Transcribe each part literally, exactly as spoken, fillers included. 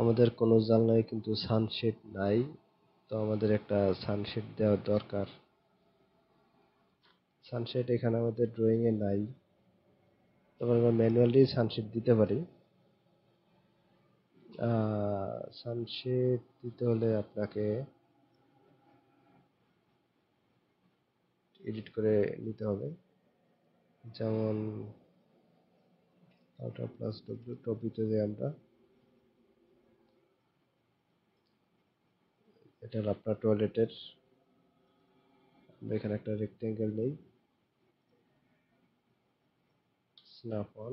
আমাদের কোনো জানলায় কিন্তু সানশেড নাই, তো আমাদের একটা সানশেড দেওয়ার দরকার। সানশেড এখানে আমাদের ড্রয়িং এ নাই, তবে আমরা ম্যানুয়ালি সানশেড দিতে পারি। সানশেড দিতে হলে আপনাকে এডিট করে নিতে হবে, যেমন আলট্রা প্লাস ডব্লিউ টপিতে যে আমরা এটা হলো আপনার টয়লেটের, আমরা এখানে একটা রেক্টেঙ্গেল নেই, স্ন্যাপ অন,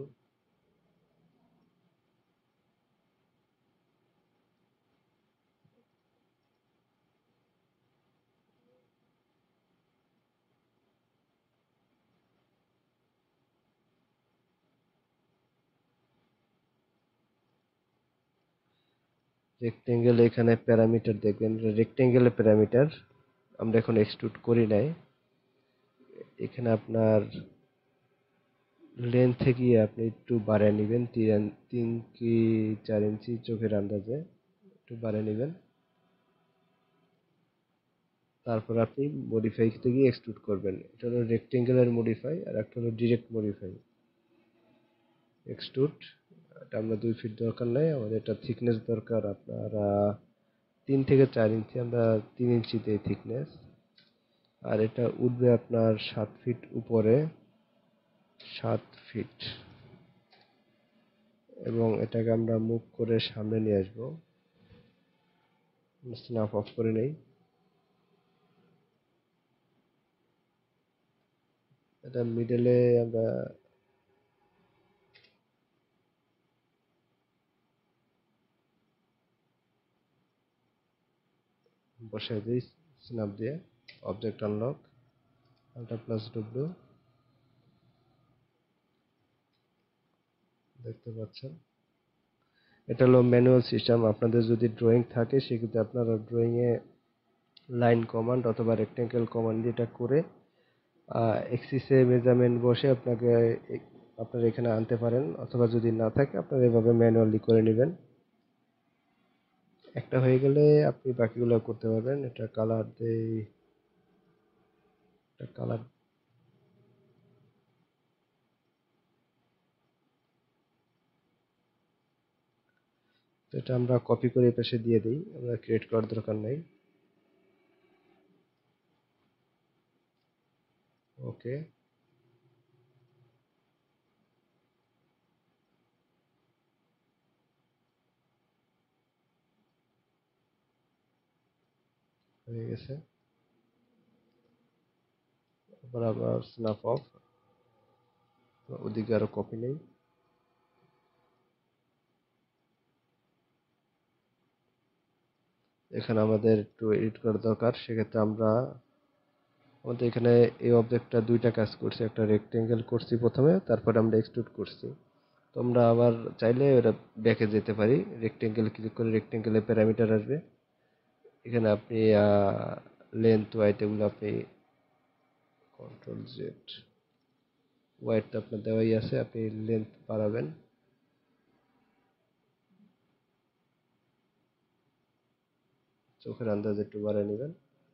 রেক্টেঙ্গেল এখানে প্যারামিটার দেখবেন, রেক্টেঙ্গেলের প্যারামিটার আমরা এখন এক্সট্রুড করি নাই। এখানে আপনার লেন্থ থেকে আপনি একটু বাড়িয়ে নেবেন, তিন তিন কি চার ইঞ্চি চোখের আন্দাজে একটু বাড়িয়ে নেবেন। তারপর আপনি মডিফাই থেকে এক্সট্রুড করবেন। এটা হলো রেক্টেঙ্গেলের মডিফাই, আর একটা হলো ডিরেক্ট মডিফাই। এক্সট্রুড এটা আমরা দুই ফিট দরকার নেই, আমাদের এটা থিকনেস দরকার আপনার তিন থেকে চার ইঞ্চি, আমরা তিন ইঞ্চিতে থিকনেস। আর এটা উঠবে আপনার সাত ফিট উপরে, সাত ফিট, এবং এটাকে আমরা মুভ করে সামনে নিয়ে আসবো। স্ন্যাপ অফ করে নেই। এটা মিডলে আমরা বসাই দিই স্ন্যাপ দিয়ে। Object unlock, ultra plus W, দেখতে পাচ্ছেন এটা হলো ম্যানুয়াল সিস্টেম। আপনাদের যদি ড্রয়িং থাকে সেক্ষেত্রে আপনারা ড্রয়িং এ লাইন কমান্ড অথবা রেক্টেঙ্গেল কমান্ড এটা করে এক্সিসে মেজারমেন্ট বসে আপনাকে আপনারা এখানে আনতে পারেন, অথবা যদি না থাকে আপনারা এভাবে ম্যানুয়ালি করে নেবেন। একটা হয়ে গেলে আপনি বাকিগুলো করতে পারবেন। এটা কালার দেই, এটা কালার এটা আমরা কপি করে পাশে দিয়ে দিই, আমরা ক্রিয়েট করার দরকার নেই। ওকে, হয়ে গেছে। এবার আবার স্ন্যাপ অফ, ওদিকে আরো কপি নেই। এখানে আমাদের একটু এডিট করার দরকার, সেক্ষেত্রে আমরা আমাদের এখানে এই অবজেক্টটা দুইটা কাজ করছি, একটা রেক্টেঙ্গেল করছি প্রথমে, তারপরে আমরা এক্সট্রুড করছি। তো আমরা আবার চাইলে ওটা ব্যাকে যেতে পারি, রেক্টেঙ্গেল ক্লিক করে রেক্টেঙ্গেলের প্যারামিটার আসবে। এখানে আপনি লেন্থ ওয়াইট এগুলো আপনি কন্ট্রোল জেড, ওয়াইট তো আপনার দেওয়াই আছে, আপনি লেন্থ বাড়াবেন। চোখের আন্দাজ একটু বাড়িয়ে নেবেন।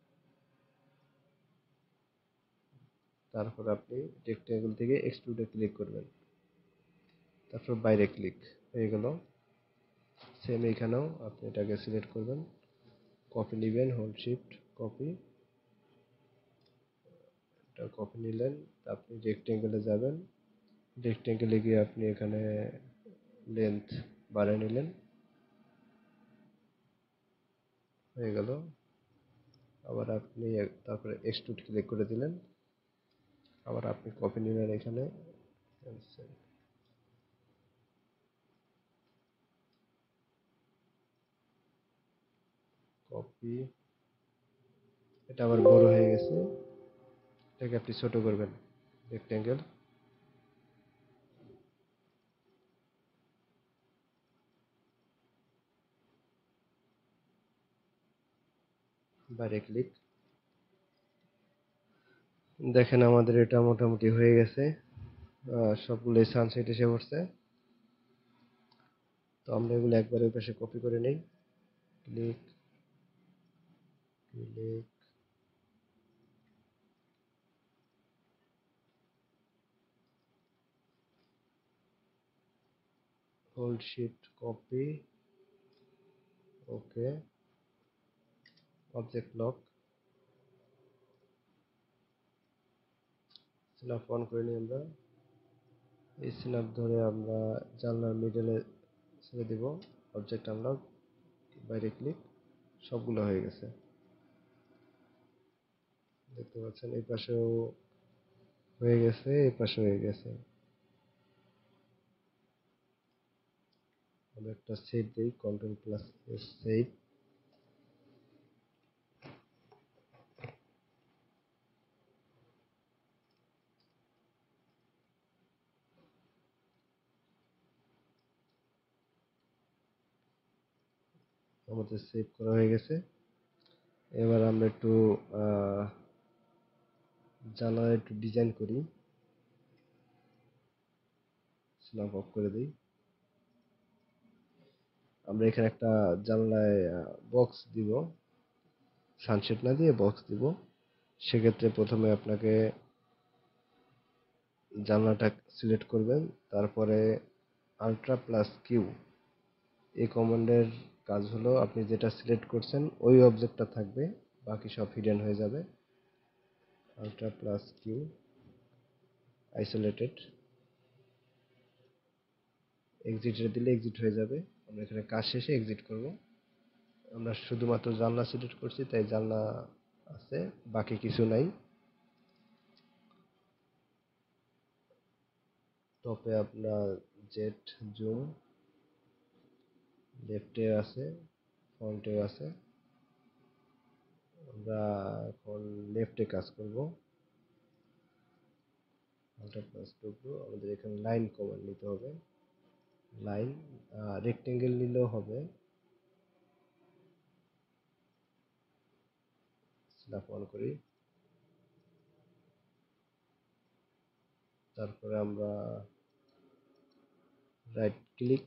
তারপর আপনি রেক্টেঙ্গেল থেকে এক্সট্রুডে ক্লিক করবেন, তারপর বাইরে ক্লিক হয়ে গেল। সেম এখানেও আপনি এটাকে সিলেক্ট করবেন, কপি নেবেন, হোল্ড শিফট কপি, এটা কপি নিলেন। আপনি রেক্টেঙ্গেলে যাবেন, রেক্টেঙ্গেলে গিয়ে আপনি এখানে লেন্থ বাড়িয়ে নিলেন, হয়ে গেল। আবার আপনি তারপরে এক্সট্রুড ক্লিক করে দিলেন, আবার আপনি কপি নিলেন এখানে, কপি, এটা আবার বড় হয়ে গেছে, এটাকে আপনি ছোট করবেন, রেক্টেঙ্গেল, বাইরে ক্লিক। দেখেন আমাদের এটা মোটামুটি হয়ে গেছে, সবগুলোই সানসেট এসে পড়ছে। তো আমরা এগুলো একবার ওই পাশে কপি করে নেই, click click hold shift copy, okay, object lock, snap on করে নিই আমরা। এই স্ন্যাপ ধরে আমরা জানলার মিডলে ছেড়ে দিব, অবজেক্ট আনলক, বাইরে ক্লিক, সবগুলো হয়ে গেছে। দেখতে পাচ্ছেন এই পাশেও হয়ে গেছে, এই পাশে হয়ে গেছে। আমরা একটা সেভ দিই, কন্ট্রোল প্লাস এস, সেভ। আমাদের সেভ করা হয়ে গেছে। এবার আমরা একটু জানালা একটু ডিজাইন করি, স্ন্যাপ অফ করে দিই। আমরা এখানে একটা জানলায় বক্স দিব, সানশেড না দিয়ে বক্স দিব। সেক্ষেত্রে প্রথমে আপনাকে জানলাটা সিলেক্ট করবেন, তারপরে আল্ট্রা প্লাস কিউ, এই কমান্ডের কাজ হলো আপনি যেটা সিলেক্ট করছেন ওই অবজেক্টটা থাকবে, বাকি সব হিডেন হয়ে যাবে। আল্ট্রা প্লাস কিউ, আইসোলেটেড, এক্সিটে দিলে এক্সিট হয়ে যাবে। আমরা এখানে কাজ শেষে এক্সিট করব। আমরা শুধুমাত্র জানলা সিলেক্ট করছি তাই জানলা আছে, বাকি কিছু নাই। টপে আপনার জেড জুম, লেফটে আছে, ফ্রন্টে আছে। আমরা এখন লেফটে কাজ করব। আল্ট্রা প্লাস ডব্লিউ, আমাদের এখানে লাইন কমান্ড নিতে হবে। লাইন, রেক্টেঙ্গেল নিলেও হবে। স্ন্যাপ অন করি, তারপরে আমরা right click,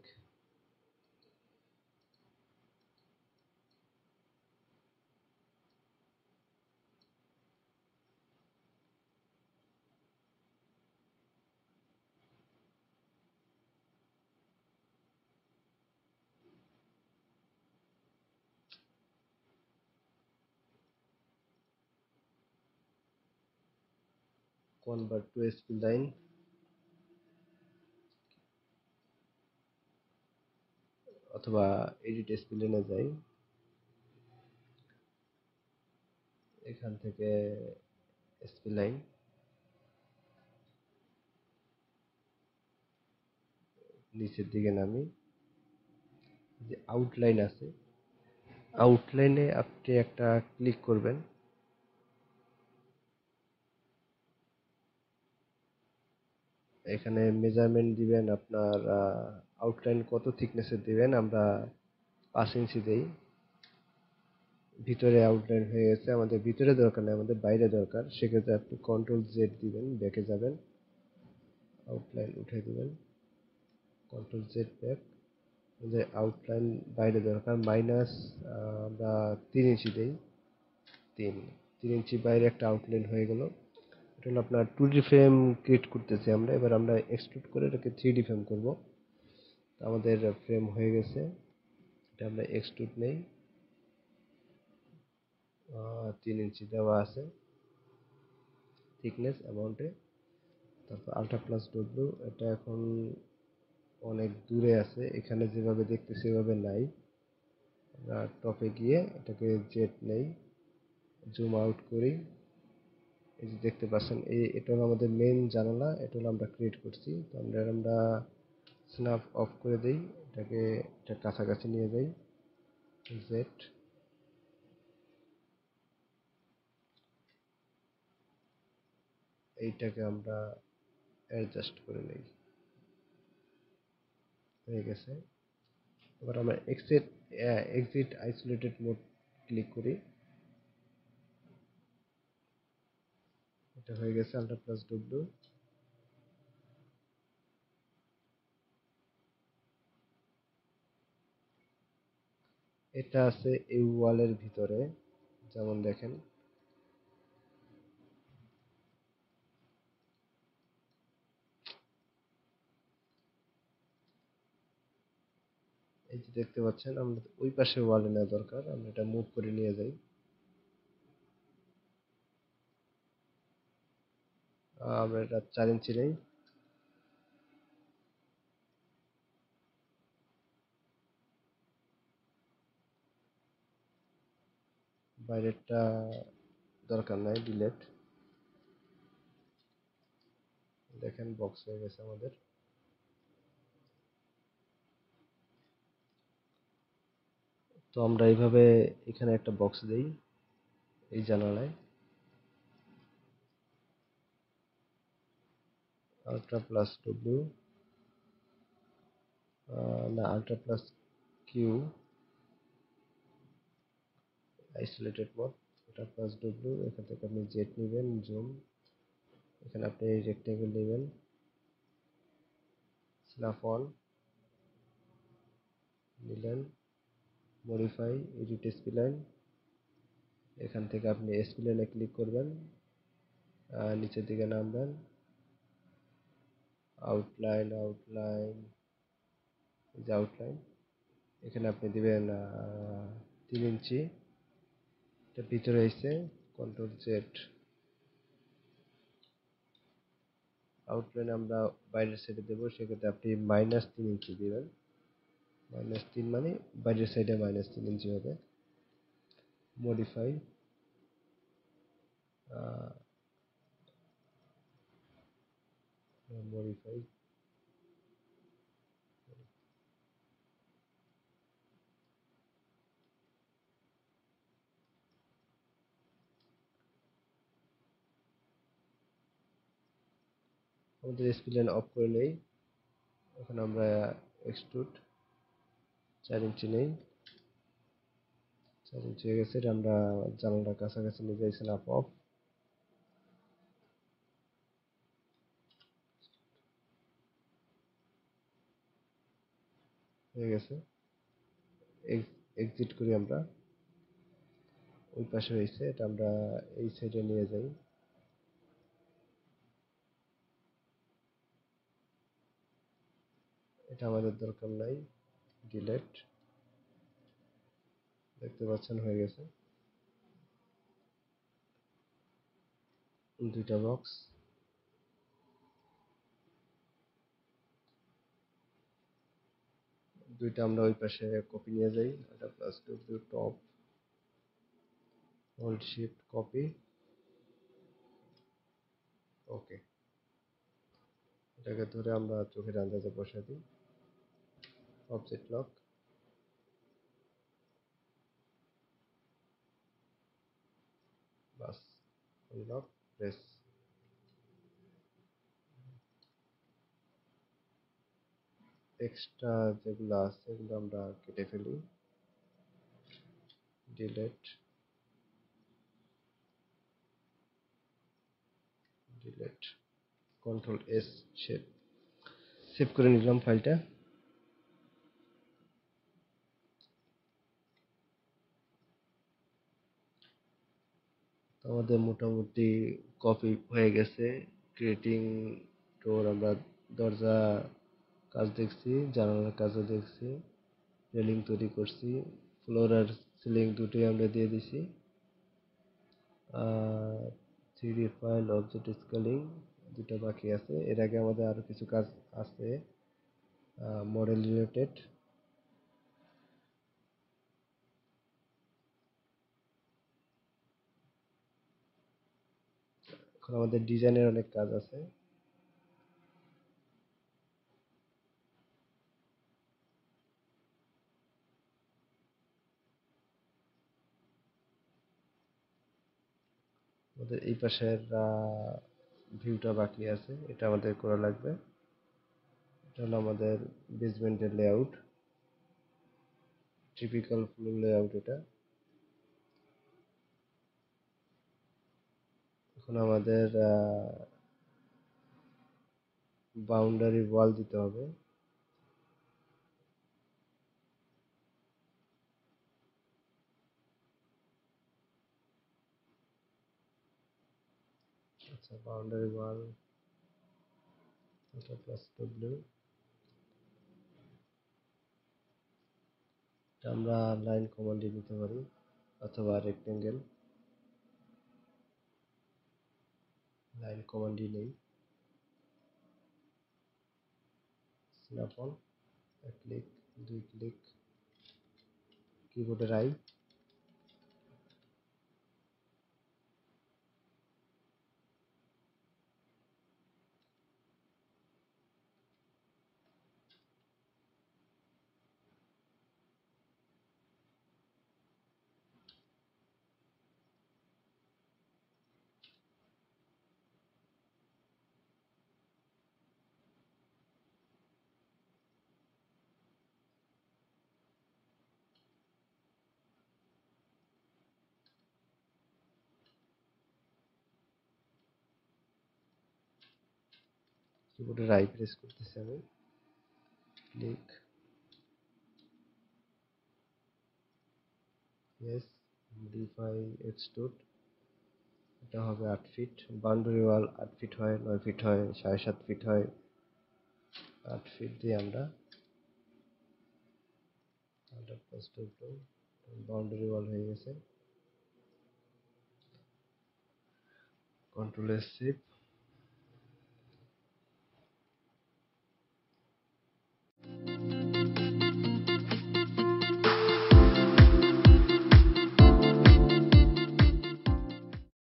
convert to spline, অথবা এডিট এসপি লাইনে যাই। এখান থেকে এসপি লাইন, নিচের দিকে নামি, যে আউটলাইন আছে, আউটলাইনে আপনি একটা ক্লিক করবেন। এখানে মেজারমেন্ট দিবেন আপনার, আউটলাইন কত থিকনেসের দিবেন। আমরা পাঁচ ইঞ্চি দেই। ভিতরে আউটলাইন হয়ে গেছে, আমাদের ভিতরে দরকার নেই, আমাদের বাইরে দরকার। সেক্ষেত্রে আপনি কন্ট্রোল জেড দিবেন, ব্যাকে যাবেন, আউটলাইন উঠে দিবেন, কন্ট্রোল জেড ব্যাক। আমাদের আউটলাইন বাইরে দরকার, মাইনাস আমরা তিন ইঞ্চি দেই, তিন তিন ইঞ্চি বাইরে একটা আউটলাইন হয়ে গেল। এটা হলো আপনার টু ডি ফ্রেম ক্রিয়েট করতেছি আমরা। এবার আমরা এক্সট্রুড করে এটাকে থ্রি ডি ফ্রেম করব। আমাদের ফ্রেম হয়ে গেছে, এটা আমরা এক্সট্রুড নেই, তিন ইঞ্চি দেওয়া আছে থিকনেস অ্যামাউন্টে। তারপর আল্ট্রা প্লাস ডব্লিউ, এটা এখন অনেক দূরে আছে, এখানে যেভাবে দেখতেছি সেভাবে নাই। আমরা টপে গিয়ে এটাকে জেড নেই, জুম আউট করি। এই যে দেখতে পাচ্ছেন, এই এটা হলো আমাদের মেইন জানালা, এটা হলো আমরা ক্রিয়েট করছি। তো আমরা আমরা স্ন্যাপ অফ করে দেই, এটাকে এটা কাছাকাছি নিয়ে যাই, জেড। এইটাকে আমরা অ্যাডজাস্ট করে নেই, হয়ে গেছে। এবার আমরা exit exit isolated mode click করি, এটা হয়ে গেছে আল্ট্রা প্লাস ডব্লিউ। এটা আছে এই ওয়ালের ভিতরে, যেমন দেখেন এই যে দেখতে পাচ্ছেন, আমরা ওই পাশে ওয়ালে নেওয়া দরকার, আমরা এটা মুভ করে নিয়ে যাই। আমরা এটা চার ইঞ্চি নেই, বাইরেরটা দরকার নাই, ডিলেট। দেখেন বক্স হয়ে গেছে আমাদের। তো আমরা এইভাবে এখানে একটা বক্স দেই এই জানালায়, আলট্রা প্লাস ডব্লিউ, না ultra plus Q, isolated mode, ultra plus W. এখান থেকে আপনি জেড নেবেন, জুম, এখানে আপনি রেক্টেঙ্গেল নেবেন, স্ন্যাপ অন নিলেন, মডিফাই এডিট স্প্লাইন, এখান থেকে আপনি স্প্লাইনে ক্লিক করবেন, নিচের দিকে নামবেন, আউটলাইন, আউটলাইন, এই যে আউটলাইন, এখানে আপনি দিবেন তিন ইঞ্চি, এটা ভিতরে এসে কন্ট্রোল জেড, আউটলাইন আমরা বাইরের সাইডে দেবো, সেক্ষেত্রে আপনি মাইনাস তিন ইঞ্চি দিবেন, মাইনাস তিন মানে বাইরের সাইডে মাইনাস তিন ইঞ্চি হবে। মডিফাই, মডিফাই, আমাদের স্প্লাইন অফ করে নেই, এখন আমরা এক্সট্রুড চার ইঞ্চি নেই, চার ইঞ্চি হয়ে গেছে, এটা আমরা জানালার কাছাকাছি নিয়ে যাই, স্ন্যাপ অফ, হয়ে গেছে। এক্সিট করি আমরা, ওই পাশে হয়েছে, এটা আমরা এই সাইডে নিয়ে যাই, এটা আমাদের দরকার নাই, ডিলেট। দেখতে পাচ্ছেন হয়ে গেছে দুইটা বক্স। দুইটা আমরা ওই পাশে কপি নিয়ে যাই, এটা plus W top, hold shift copy, okay. এটাকে ধরে আমরা চোখের আন্দাজে বসাই দিই, অবজেক্ট লক, বাস, লক, প্রেস। এক্সট্রা যেগুলো আছে এগুলো আমরা কেটে ফেলি, delete, delete, control S, save, save করে নিলাম ফাইলটা। আমাদের মোটামুটি কপি হয়ে গেছে। ক্রিয়েটিং ডোর আমরা দরজা কাজ দেখছি, জানালার কাজও দেখছি, রেলিং তৈরি করছি, ফ্লোর আর সিলিং দুটোই আমরা দিয়ে দিছি। Three D file, object scaling দুটো বাকি আছে, এর আগে আমাদের আরো কিছু কাজ আছে মডেল রিলেটেড। এখন আমাদের ডিজাইনের অনেক কাজ আছে। আমাদের এই পাশের ভিউটা বাকি আছে, এটা আমাদের করা লাগবে। এটা হলো আমাদের বেসমেন্টের লেআউট, টিপিক্যাল ফ্লোর লেআউট এটা। এখন আমাদের বাউন্ডারি ওয়াল দিতে হবে, আচ্ছা, বাউন্ডারি ওয়াল এটা প্লাস ডব্লিউ, আমরা লাইন কমান্ডে নিতে পারি অথবা রেক্টেঙ্গেল লাইন কমান্ডই নেই। স্ন্যাপ অন, এক ক্লিক, দুই ক্লিক, কিবোর্ডের আই, কিবোর্ডের আই প্রেস করতেছি আমি, ক্লিক, ইয়েস, মডিফাই এক্সট্রুড, এটা হবে আট ফিট, বাউন্ডারি ওয়াল আট ফিট হয়, নয় ফিট হয়, সাড়ে সাত ফিট হয়, আট ফিট দিয়ে আমরা বাউন্ডারি ওয়াল হয়ে গেছে। Control S save,